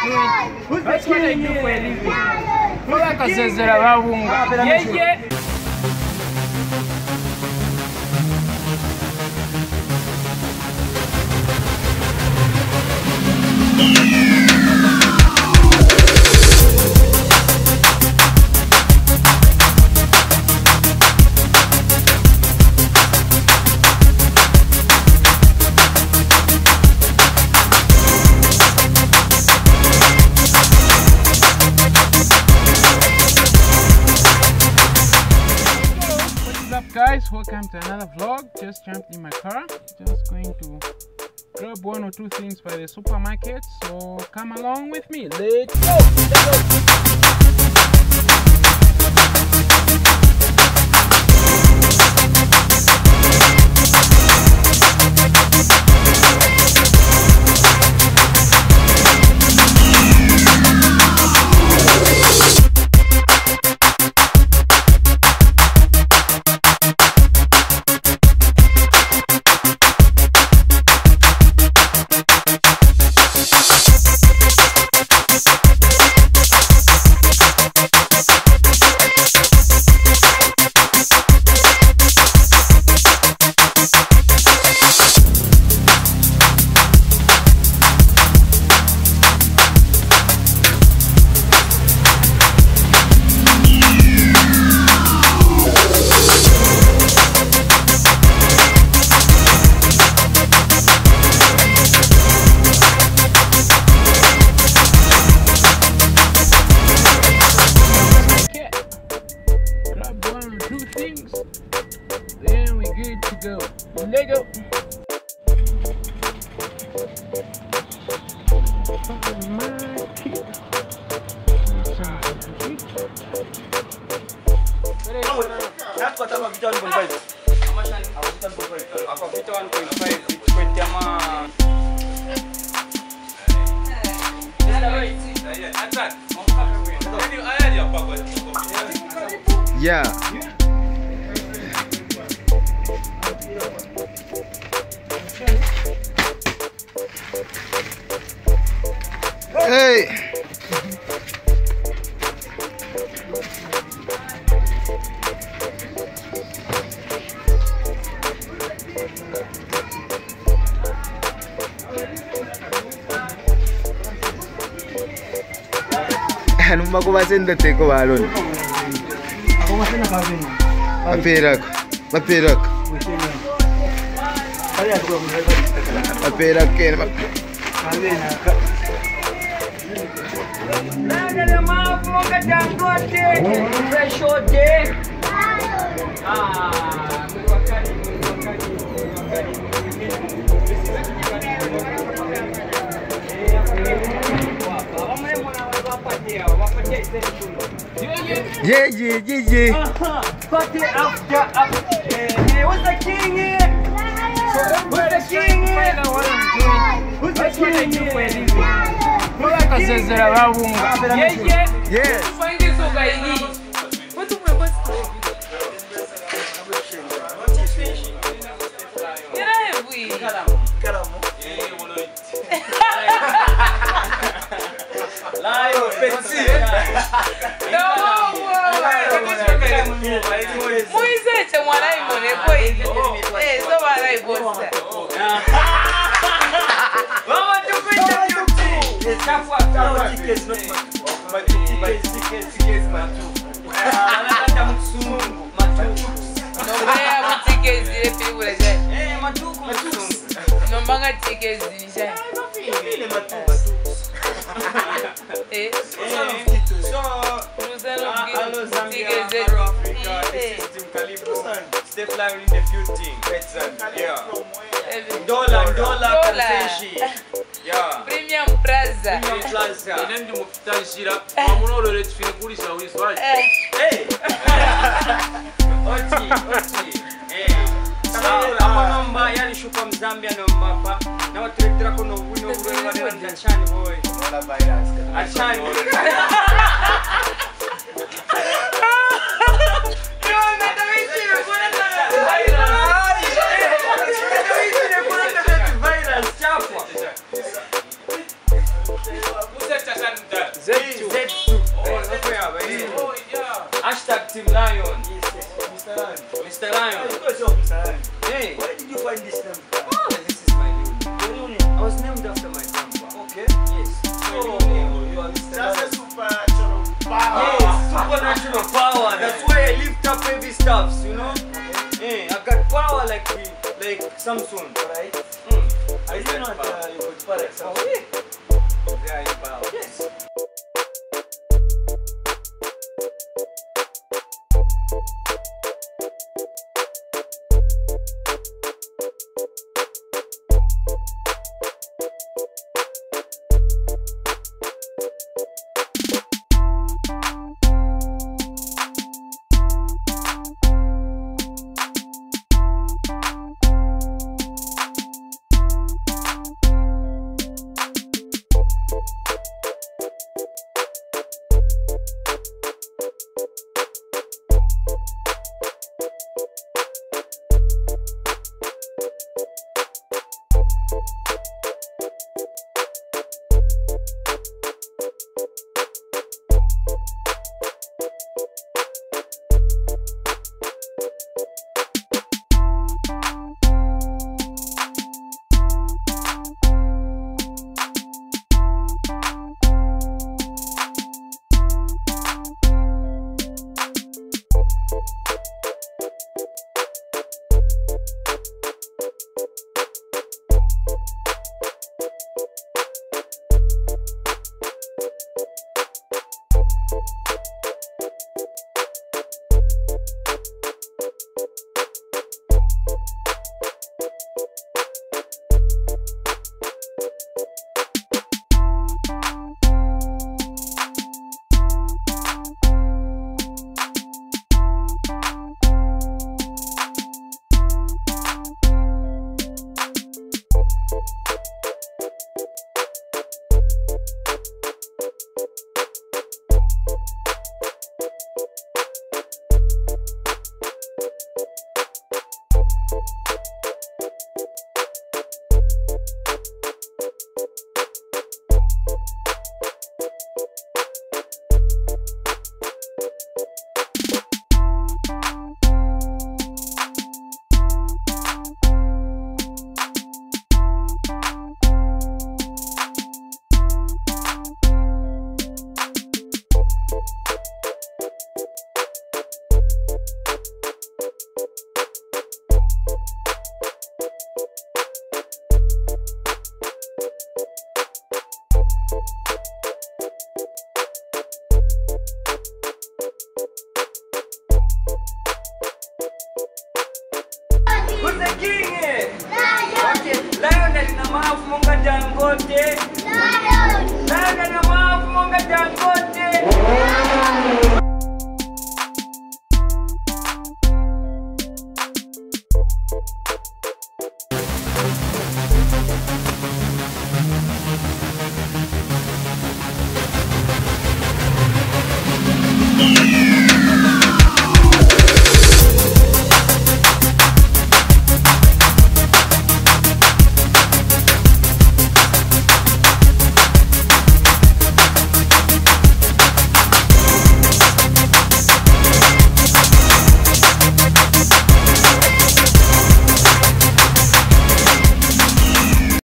doing. That's what I do for a living. Like I said, yeah. Guys, welcome to another vlog. Just jumped in my car, just going to grab one or two things by the supermarket, so come along with me. Let's go. Then we're good to go. Let's go. Yeah. Hey. Anumma ko basendete ko balon. Ako masena kavini. Maperak. Maperak ke. Yeah. Party after. What's the king here? Who's the king here? Who's the king here? Like I said, Yes. Step line in the few things. Yeah. Dollar concession. Yeah. Premium Plaza. Inendi mufutashira. Mamuno leti fine kulisa wiswaje. Hey. Oti. Amanamba yani shupa mzambia nomba pa. Na watuletera kono wino uwe wale achani boy. Wala virus. Achani. Mr. Lion. Of course you're Mr. Lion. Hey. Where did you find this name? Oh, this is my new name. Your new name? I was named after my grandpa. Okay. Yes. My Oh, new name. you are Mr. That's a Lion. supernatural power. Yes, supernatural power. That's why I lift up heavy stuffs, you know? Hey, I got power like Samson. Right? I I do not you could power like Oh, Samson. yeah. They are in power. Yes. Who's the king? Okay, Lionel na maafu